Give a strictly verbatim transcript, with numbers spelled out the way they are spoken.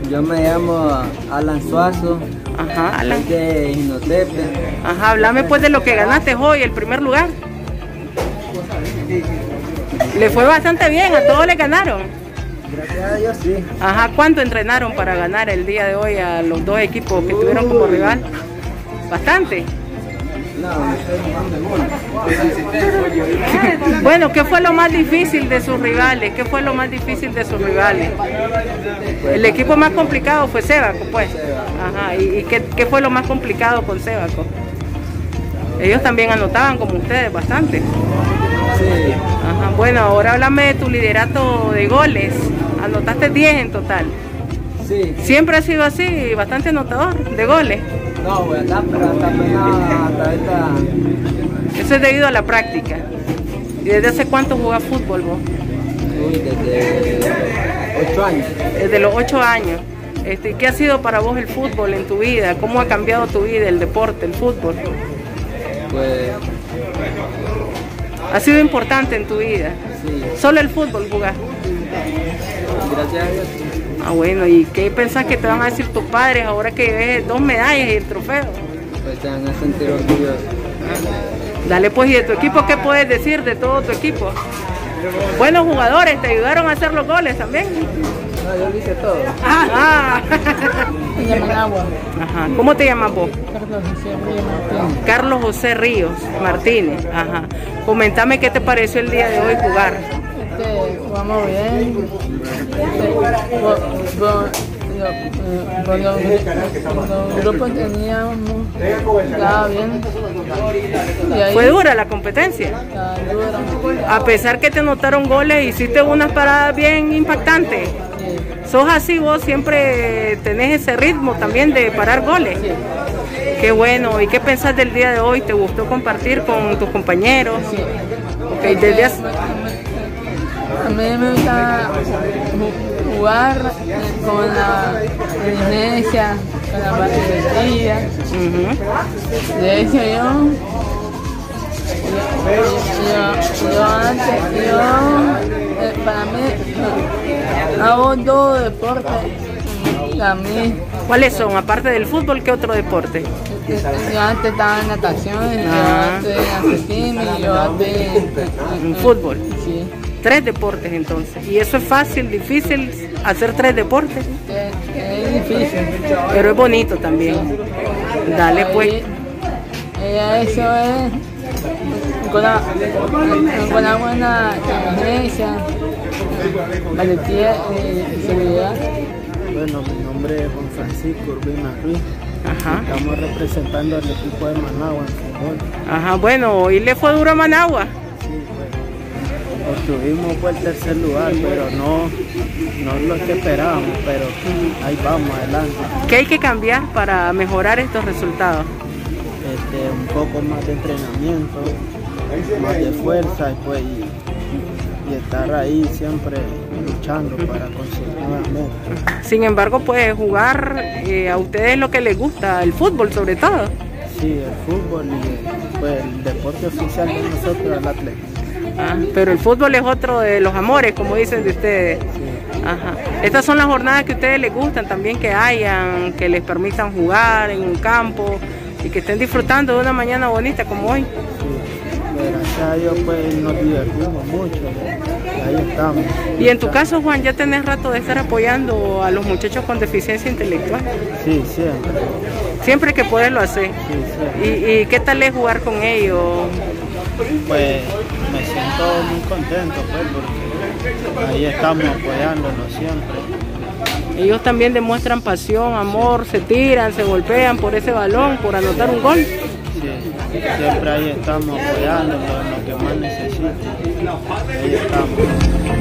Yo me llamo Alan Suazo. Ajá, Alan. De Jinotepe. Ajá, háblame pues de lo que ganaste hoy, el primer lugar. Le fue bastante bien, a todos le ganaron. Gracias a Dios, sí. Ajá, ¿cuánto entrenaron para ganar el día de hoy a los dos equipos que tuvieron como rival? Bastante. Bueno, ¿qué fue lo más difícil de sus rivales? ¿Qué fue lo más difícil de sus rivales? El equipo más complicado fue Sebaco, pues. Ajá, ¿y, y qué, qué fue lo más complicado con Sebaco? Ellos también anotaban como ustedes bastante. Sí. Ajá, bueno, ahora háblame de tu liderato de goles. Anotaste diez en total. Sí. ¿Siempre ha sido así, bastante anotador de goles? No, güey, acá, pero hasta apenas, hasta esta... Eso es debido a la práctica. ¿Y desde hace cuánto jugás fútbol vos? Uy, desde ocho años. Desde los ocho años. Este, ¿qué ha sido para vos el fútbol en tu vida? ¿Cómo ha cambiado tu vida el deporte, el fútbol? Pues... ¿Ha sido importante en tu vida? Sí. ¿Solo el fútbol jugás? Gracias a Dios. Ah, bueno, ¿y qué pensás que te van a decir tus padres ahora que ves dos medallas y el trofeo? Pues se van a sentir orgullosos. Dale pues, ¿y de tu equipo qué puedes decir de todo tu equipo? Buenos jugadores, ¿te ayudaron a hacer los goles también? No, yo lo hice todo. Ah. Me llaman Agua. Ajá. ¿Cómo te llamas vos? Carlos José Ríos Martínez. Carlos José Ríos Martínez. Ajá. Comentame qué te pareció el día de hoy jugar. Este, jugamos bien. Este, por, por, lo, por los, los grupos teníamos, estaba bien. Y ahí, ¿Fue dura la competencia? estaba dura. A pesar que te anotaron goles, hiciste unas paradas bien impactantes. Sí. ¿Sos así vos? ¿Siempre tenés ese ritmo también de parar goles? Sí. Qué bueno. ¿Y qué pensás del día de hoy? ¿Te gustó compartir con tus compañeros? Sí. Okay, desde hace... A mí me gusta jugar con la inteligencia, con la partida. Uh-huh. De hecho, yo, yo, yo, yo antes, yo, eh, para mí, hago dos deportes también. ¿Cuáles son? Aparte del fútbol, ¿qué otro deporte? Yo antes estaba en natación, Ah. yo antes en atletismo y yo antes En fútbol. Sí. Tres deportes entonces. ¿Y eso es fácil, difícil, hacer tres deportes? Es, es difícil. Pero es bonito también. Dale pues. Ella eso es con la, con la buena inteligencia, valentía y seguridad. Bueno, mi nombre es Juan Francisco Urbina Ruiz. Ajá. Estamos representando al equipo de Managua en fútbol. Ajá, bueno, hoy le fue duro a Managua. Sí, pues, obtuvimos por el tercer lugar, pero no, no lo que esperábamos, pero ahí vamos adelante. ¿Qué hay que cambiar para mejorar estos resultados? Este, un poco más de entrenamiento, más de fuerza y, pues, y, y estar ahí siempre luchando para conseguir nuevas metas. Sin embargo, pues jugar eh, a ustedes lo que les gusta, el fútbol sobre todo. Sí, el fútbol y pues, el deporte oficial de nosotros es el atletismo. Ah, pero el fútbol es otro de los amores, como dicen de ustedes. Sí. Ajá. Estas son las jornadas que a ustedes les gustan también que hayan, que les permitan jugar en un campo y que estén disfrutando de una mañana bonita como hoy. Sí. Gracias a Dios pues nos divertimos mucho y ahí estamos. Y en tu caso, Juan, ya tenés rato de estar apoyando a los muchachos con deficiencia intelectual. Sí, siempre. Siempre que puedes lo haces. Sí, siempre. ¿Y, y qué tal es jugar con ellos? Pues me siento muy contento pues porque ahí estamos apoyándolos siempre. Ellos también demuestran pasión, amor, se tiran, se golpean por ese balón, por anotar un gol. Sí, siempre ahí estamos apoyándolos en lo que más necesiten. Ahí estamos.